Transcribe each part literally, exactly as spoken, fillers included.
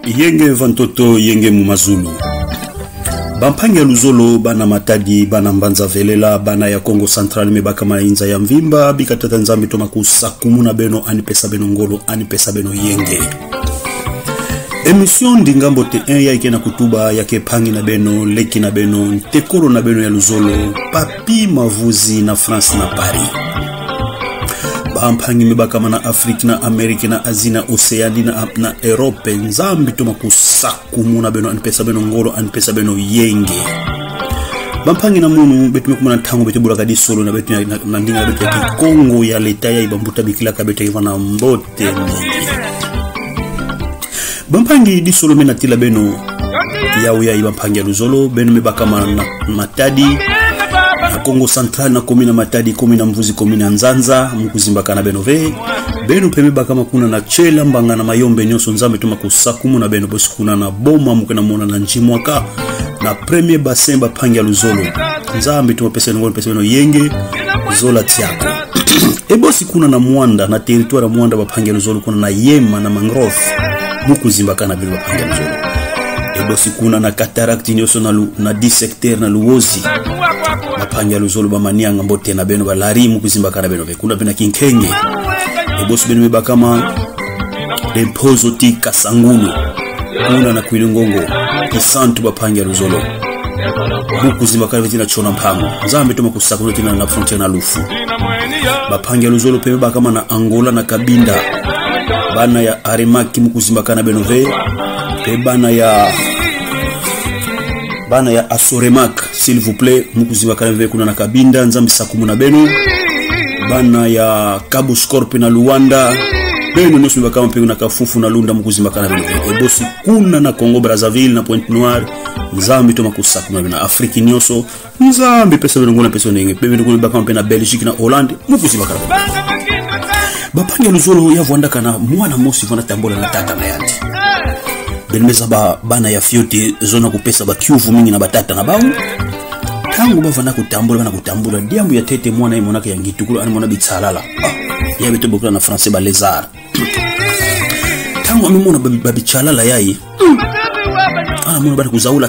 Yenge vantoto yenge mumazulu. Bampange luzolo bana matadi bana mbanza velela bana ya Kongo Central mebaka mainza ya mvimba bikatata nzambi toma kusakumuna beno anipesa beno ngolo anipesa beno yenge. Emission ndingambo te un ya ikena kutuba yake pangi na beno leki na beno tekolo na beno ya luzolo papi mavuzi na France na Paris. Bampangi mebaka na Afrika na Amerika na Asia na Oceania na, na Europe nzambi toma kusakumuna beno anipesa beno ngolo anipesa beno yenge. Bampangi na munu betu mekumana tango betu bula kadi solo na betu na, na ndinga betu ya Kongo ya leta ya ibambuta bikila kabeta ivana mbote mingi. Bampangi di solo mena tila beno yawe ya ibampangi ya luzolo beno mebaka na matadi na Kongo Central na komina matadi komina mvuzi komina nzanza mkuzimbaka na beno ve beno peme baka makuna na chela mbanga na mayombe nyoso nzambe tuma kusakumu na beno bosi kuna na boma mukena mona na njimwaka na premier bassin bampangi ya luzolo nzambe tuma pesa ngolo pesa beno yenge zola tiako ebosi kuna na Mwanda na territoire Mwanda bampangi ya luzolo kuna na Yema na Mangrove mukuzimbaka na beno bampangi ya luzolo ebosi kuna na Cataract nyoso na lu, na dissecteur na Luozi bampangi ya luzolo bamanianga mbote na beno balari mukuzimbaka na beno ve kuna bena kinkenge ebosi beno mebakama Dempozo ti Kasangulu kuna na Kwilungongo kisantu bampangi ya luzolo mukuzimbaka na tina chona mpango nzambe toma kusakuna tina na frontiere na lufu bampangi ya luzolo peme bakama na Angola na Kabinda bana ya Aremaki mukuzimbaka na beno ve pe bana ya bana ya Asoremak s'il vous plaît mukuzimbaka na ve kuna na Kabinda nzambi sakumuna beno bana ya Cabo Scorpio na Luanda beno nosu bakama pe na Kafufu na Lunda mukuzimbaka na beno ebosi kuna na Congo Brazzaville na Pointe Noire nzambi toma kusakumuna beno Afrika nyoso nzambi pesa beno ngona pesa nenge pe beno kuna bakama pe na Belgique na Hollande mukuzimbaka na beno bampangi ya luzolo ya vuandaka na mwana mosi vana tambola na tata na yandi benmeza ba bana ya Fiote zona kupesa ba Kiuvu mingi na batata na bawu tangu bavana kutambula bana kutambula diambu ya tete mwana imonaka ya ngitukulu ani mwana bitsalala ah, ya beto bokula na français ba lézard tangu amemona ba bitsalala yayi ah mwana bana kuzaula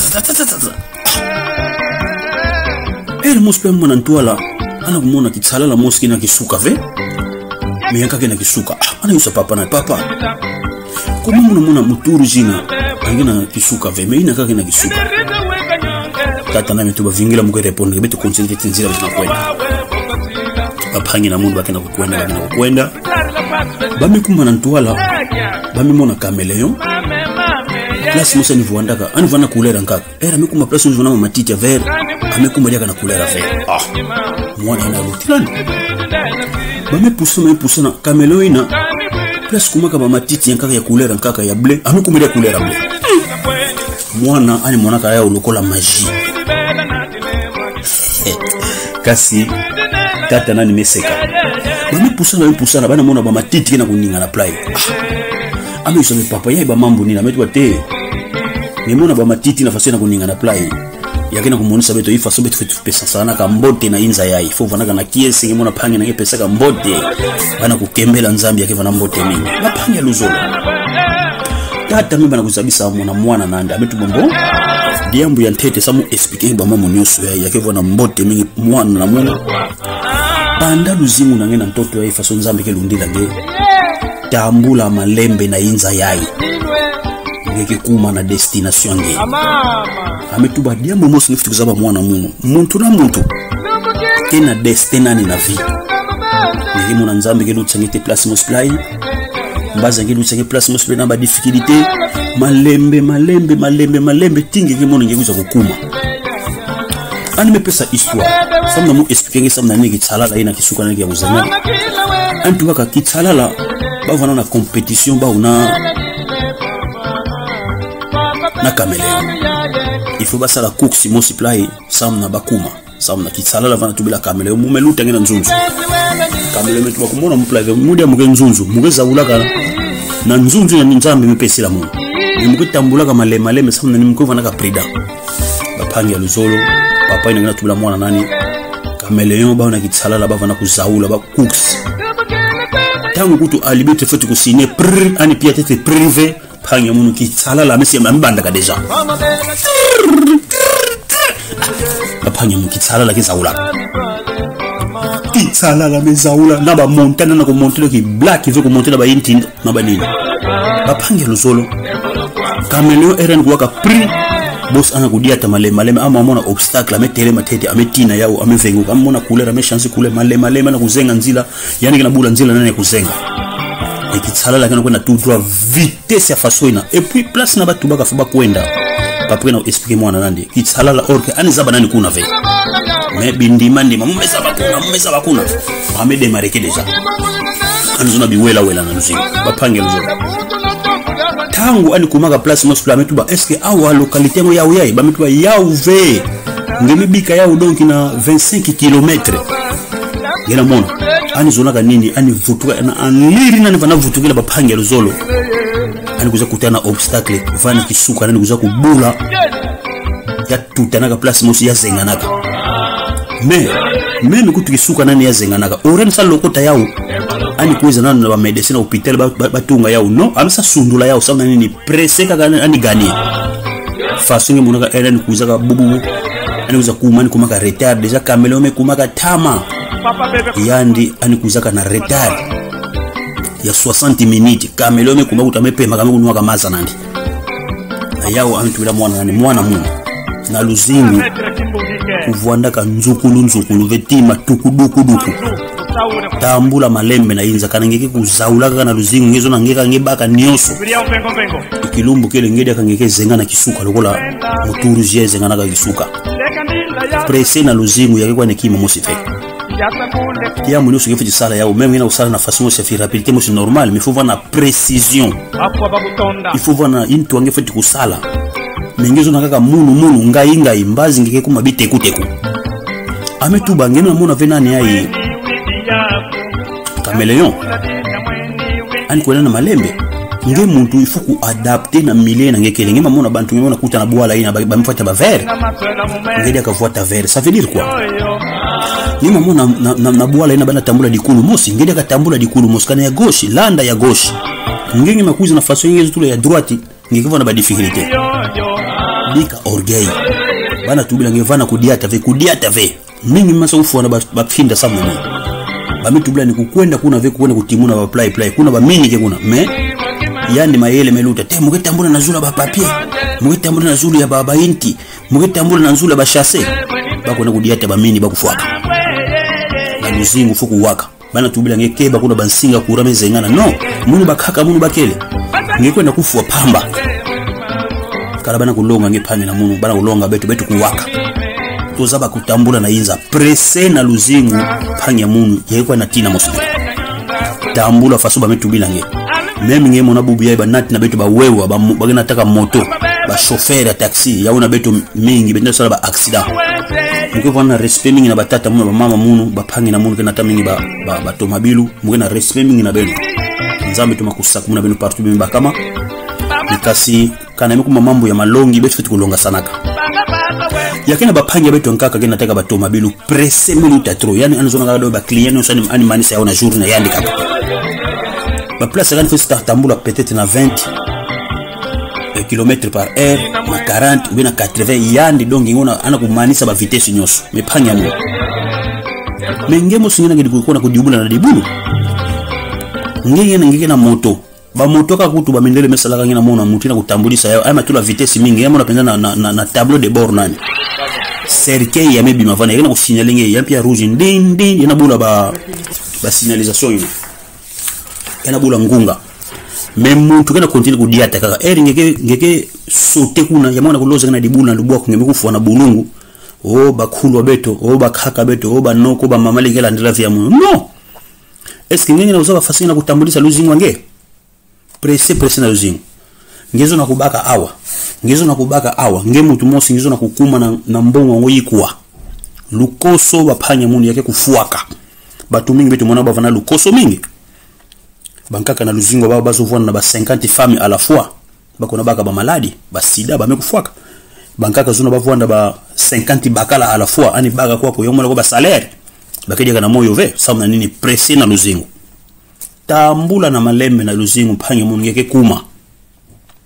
ele mospe mwana ntwala ana kumona kitsalala moski na kisuka ve miyaka kena kisuka ah ana yusa papa na papa kuma muna muna muturu jina angina kisuka ve meina kaka na kisuka tata na metuba vingila mukwe reponde beto konsentre tinzira bana kwenda bampangi na mundu bakena kukwenda bakena kukwenda bami kuma na ntwala bami mona kameleon place musa ni vuandaka ani vana kulera nkaka era mikuma place nzona matiti ya vert amekuma jaka na kulera vert ah mwana na lutilani bami pusana bami pusana kameleon ina place kumaka ba matiti ya nkaka ya kulera nkaka ya bleu amekuma ya kulera bleu mwana ani mwana kaya ulokola magie kasi tata nani meseka bami pusana bami pusana bana mona ba matiti kena kuninga na play ah ame usame papa yai ba mambo nina metu te ni mona ba matiti na fasena kuninga na play yakena kumonisa beto ifa sobetu fetu pesa sana ka mbote na inza yai fo vanaka na kiesi ngemona pangi na pesa ka mbote bana kukembela nzambi yake vana mbote mingi bapanga luzolo tata mimi bana kuzabisa mwana mwana nanda betu bombo diambu ya ntete samu expliquer ba mama nyoso yai yake vana mbote mingi mwana na mwana banda luzimu na ngena mtoto yai faso nzambi ke lundila nge tambula malembe na inza yai ngeke kuma na destination nge ametuba diambo mosi nifiti kuzaba mwana muno muntu na muntu kena destinani na vi ngeke muna nzambi ke lutsangite place mosplay mbaza nge lutsangite place mosplay na ba difficulté malembe malembe malembe malembe tingi ke mona ngekuza kukuma ani mepesa histoire samna mu expliquer samna ngi tsalala ina kisuka ngi ya kuzana antu baka kitsalala bavana na compétition ba una na kameleon il faut basala cook si multiply samna bakuma samna kitsalala vana tubila kameleon mumeluta ngena nzunzu kameleon metu bakumona mu play mudia muge nzunzu mugeza ulaka na nzunzu ya nzambe mepesila mu mukitambula kama le maleme samna ni mkuva na ka prida bapangi ya luzolo papa ina ngena tubila mwana nani kameleon ba una kitsalala bavana kuzaula ba cooks tangu kutu alibete fete kusigner prr ani pia tete privé pange munu ki tsala la mesi mbanda ka deja pange munu ki tsala la ki zaula ki tsala la me zaula na ba montana na ko montana ki black veut ko montana ba intinda na ba nini ba pange lo solo Caméléon eren ko ka pri boss ana ko diata male male ama mona obstacle ame tere matete ame tina yao ame vengo kama mona couleur ame chance couleur male male na kuzenga nzila yani kina bula nzila nani kuzenga ekitsala la kana kwenda tout droit vitesse ya façon ina et puis place na batu baka fuba kwenda papre na expliquer moi nandi kitsala la orke ani zaba nani kuna ve mais bindima ndima mmeza bakuna mmeza bakuna ame démarrer déjà anzona biwela wela na luzinga bapange luzinga tangu ani kumaka place mo supplement tuba est-ce que awa localité ngo yawo yayi ba mitwa yawo ve ngemi bika yawo donc na vingt-cinq kilomètres ngena mona ani zona ka nini ani vutuka na anliri nani vana vutukila bapange luzolo ani kuza kutana obstacle vani kisuka nani kuza kubula ya tutana ka place mo ya zenganaka mais même kutu kisuka nani ya zenganaka oren sa lokota yawo ani kuweza nani na ba medecine hospital batunga yao no amsa sundula yao sauna nini presse ka ani gani façon ngi munaka eren kuza ka bubu ani kuza kuma ni kuma ka retard déjà Caméléon me kuma ka tama yandi ani kuza ka na retard ya soixante minutes Caméléon me kuma kutame pema kama kunwa kama zanandi na yao antula mwana nani mwana mungu na luzingu kuvuanda ka nzukulu nzukulu vetima tukuduku duku tambula malembe na inza kana ngeke kuzaula kana luzingu ngezo na ngeka ngebaka nyoso ikilumbu kile ngede kangeke zenga na kisuka lokola muturu je zenga na kisuka presse na luzingu yake kwa nekima mosife ya munu so ngefiti sala yao même ina usala na façon se faire rapidité mo c'est normal mais il faut voir na précision il faut voir na into ngefiti kusala mengezo na kaka munu munu ngai ngai mbazi ngeke kuma biteku teku ametuba ngena mona venani yayi Caméléon ani kwena na malembe nge muntu ifuku adapter na milieu na ngeke ngema mona bantu ngema kuta na bwala ina ba mfata ba vert ngedi akafuata vert ça veut dire quoi ngema mona na, na, na bwala ina bana tambula dikulu mosi ngedi akatambula dikulu mosi kana ya gauche landa ya gauche ngenge makuza na façon ngezo tule ya droite ngeke na ba difficulté bika orgueil bana tubila ngevana kudiata ve kudiata ve mingi masa ufuana ba pfinda sama ni bamitubula ni kukwenda kuna ve kukwenda kutimuna ba play play kuna ba mini ke kuna me yandi mayele meluta te muketambula na zula ba papier muketambula na zulu ya baba inti muketambula na zulu ba chasse bako na kudiata ba mini bakufuaka na luzingu fuku waka bana tubila ngekeba kuna bansinga kurame zengana no muni bakaka muni bakele ngekwenda kufua pamba kala bana kulonga ngepane na munu bana kulonga betu betu kuwaka tozaba kutambula na inza presse na luzingu panya munu yekwa na tina mosu tambula faso ba metu bilange meme nge mona bubu yeba nati na betu ba wewa ba bagena taka moto ba chauffeur ya taxi yauna betu mingi benda sala ba accident mukwe na respect mingi na batata munu ba mama munu ba pangi na munu kana tamingi ba ba, ba tomabilu mukwe na respect mingi na benu nzambe tumakusaka muna benu partout bimba kama nikasi kana mikuma mambo ya malongi betu fitu kulonga sanaka yakena bapangi betu nkaka kena taka batoma bilu presse minuta trop yani anzona ngado ba client no sani ani manisa yaona journée yandi kaka ba place kan festa tambula peut-être na vingt kilomètres par heure na quarante ou na quatre-vingts yandi donc ngona ana kumanisa ba vitesse nyoso mepanya mo mengemo singina ngidi kuona kujibula na dibulu ngenge ngenge na moto ba motoka kutu ba mindele mesala kangina mona mutina kutambulisa yao ama tula vitesse mingi yamo napenda na, na, na, na tableau de bord nani cercueil ya mebi mavana yana kusignaler nge ya pia rouge ndin ndin yana bula ba ba signalisation ina yana bula ngunga même muntu kana continue kudiata kaka eri ngeke ngeke sote kuna yamona kuloza kana dibuna ndubwa kungeme kufu na bulungu o bakulu beto o bakaka beto o banoko ba mamali kala ndira vya mu no est-ce que ngenge na uzaba fasina kutambulisa luzingu wange presse presse na luzingu ngezo na kubaka awa ngezo na kubaka awa nge mutu mosi ngezo na kukuma na, na mbongo ngoyikwa lukoso bapanya muni yake kufuaka batu mingi betu mona bavana lukoso mingi bankaka na luzingu baba bazovona na ba cinquante femmes à la fois bakona baka ba maladi ba sida ba mekufuaka bankaka zuna bavona ba cinquante bakala à la fois ani baka kwa ko yomola ko ba salaire bakedia kana moyo ve sauna nini presse na luzingu tambula na malembe na luzingu panya muni yake kuma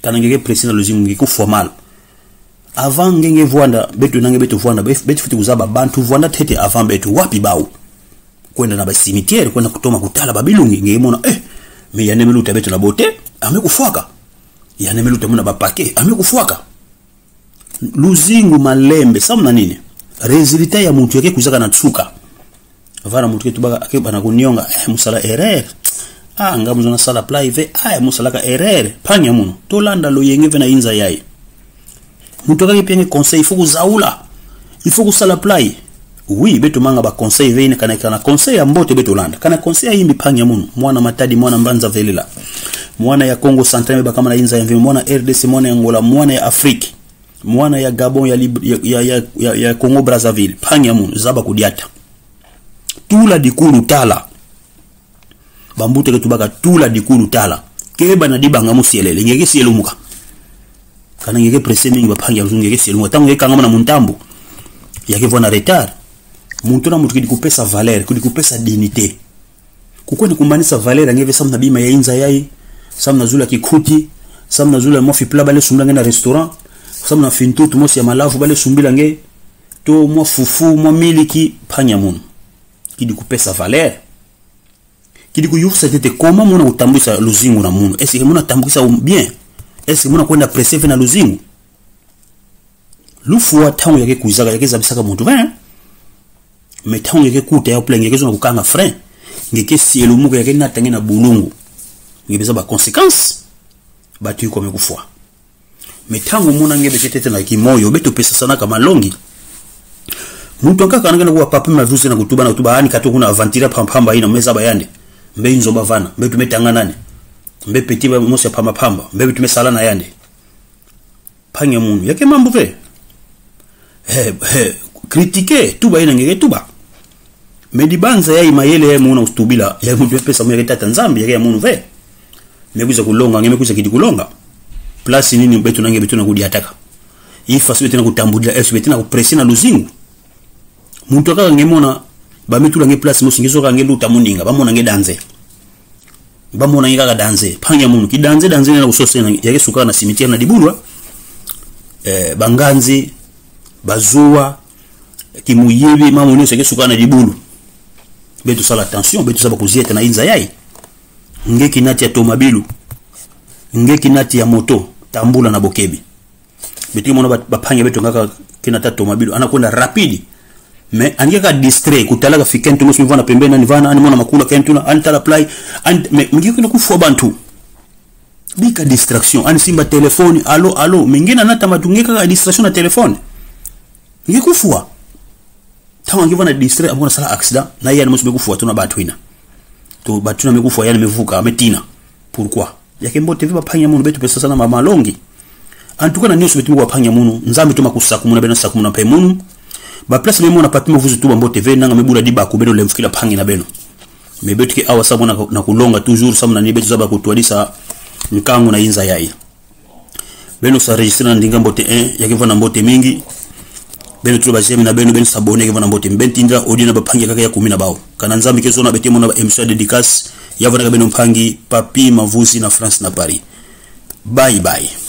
kana ngeke presina luzingu ngeke formal avant ngenge voanda betu nange betu voanda betu futi kuzaba bantu voanda tete avant betu wapi bawo kwenda na ba cimetière kwenda kutoma kutala babilungi ngemona eh me ya nemeluta betu na bote amekufuaka ya nemeluta muna ba pake amekufuaka luzingu malembe samna nini resultat ya muntu yake kuzaka na tsuka vana muntu ketu baka akeba na kunyonga eh musala erreur ah ngamuzo na sala play ah musala ka erreur panya muno tolanda lo yenge vena inza yayi muntu kake penge conseil faut kuzaula il faut kusala play oui beto manga ba conseil vene kana kana conseil ya mbote beto landa kana conseil yimbi panya muno mwana matadi mwana mbanza velela mwana ya Congo Central ba kama na inza ya mwana R D C mwana ya Angola mwana ya Afrique mwana ya Gabon ya ya ya, ya, ya Congo Brazzaville panya muno zaba kudiata tula dikulu tala bambute ke tubaka tula dikulu tala keba na dibanga musielele ngeke sielumuka kana ngeke presse mingi bapanga ngeke sielumuka tangu ngeke kangama na muntambo yake vona retard muntu na muntu kidikupesa valeur kudikupesa dignité kukwani kumbanisa valeur ngeve samna bima ya inza yai samna zula kikuti samna zula mofi pla bale sumbila na restaurant samna fintu tumosi ya malavu bale sumbila nge to mo fufu mo miliki panya muno kidikupesa valeur kidikuyusa tete koma muna utambisa luzingu na muno esi muna tambisa bien esi muna kwenda preserve na luzingu lufu wa tangu yake kuzaga yake zabisaka muntu bana me tangu yake kuta ya plan yake zo kukanga frein ngeke sielu muko yake na tangena bulungu ngibeza ba conséquence batu ko mekufwa me tangu muna ngebe tete na kimoyo beto pesa sana kama longi muntu akaka anagenda kuwa papa mavuzi na kutuba na kutuba ani kato kuna avantira pampamba ina meza bayande mbe inzo bavana mbe tumetanga nane mbe petiba mosi pamba pamba mbe tumesala na yande panya munu yake mambo ve he he critiquer tuba ina ngeke tuba medibanza yai mayele ya muna ustubila ya mtu pesa mwe tata nzambi yake munu ve mekuza kulonga ngemekuza kidi kulonga plus nini mbe tunange betu na kudiataka ifa sibe tena kutambudila esibe tena kupressina luzingu muntu akaka ngemona bamitula nge place musingizo ka ngeluta muninga bamona nge danze bamona nge kaka danze panya munu ki danze danze na usose na yake suka na cimetière na dibulwa eh banganzi bazua kimuyibi mamuni seke suka na dibulu betu sala attention betu saba kuzieta na inza yai nge kinati ya tomabilu nge kinati ya moto tambula na bokebi betu mona bapanya betu ngaka kinata tomabilu anakwenda rapidi me angeka distrait kutalaga fikentu musi mvana pembeni ni vana ani mona makula kentuna antala play and me ngikuna kufua bantu bika distraction ani simba telefoni alo alo mingine nata matungeka ka distraction na telefoni ngikufua tawa ngivana distrait amona sala accident na yeye musi bekufua tuna batu ina to batu na mekufua yani mevuka ametina pourquoi yake mbote viba panya munu betu pesa sana mama longi antuka na news betu kwa panya munu nzambi tuma kusaku muna bena saku muna pe munu ba place le mona papimo vuzu tuba mbote ve nanga mebula diba ku beno le mfikila pangi na beno mebetiki awa sabu na, na kulonga toujours sabu na nibetu zaba kutuadisa nkangu na inza yai beno sa registre na ndinga mbote un yake vana mbote mingi beno tuba jemi na beno beno sabone yake vana mbote mbenti ndra odi na bapangi kaka ya kumi na bao kana nzambi kezo na betemo na emission dédicace yavana beno mpangi papi mavuzi na France na Paris bye bye.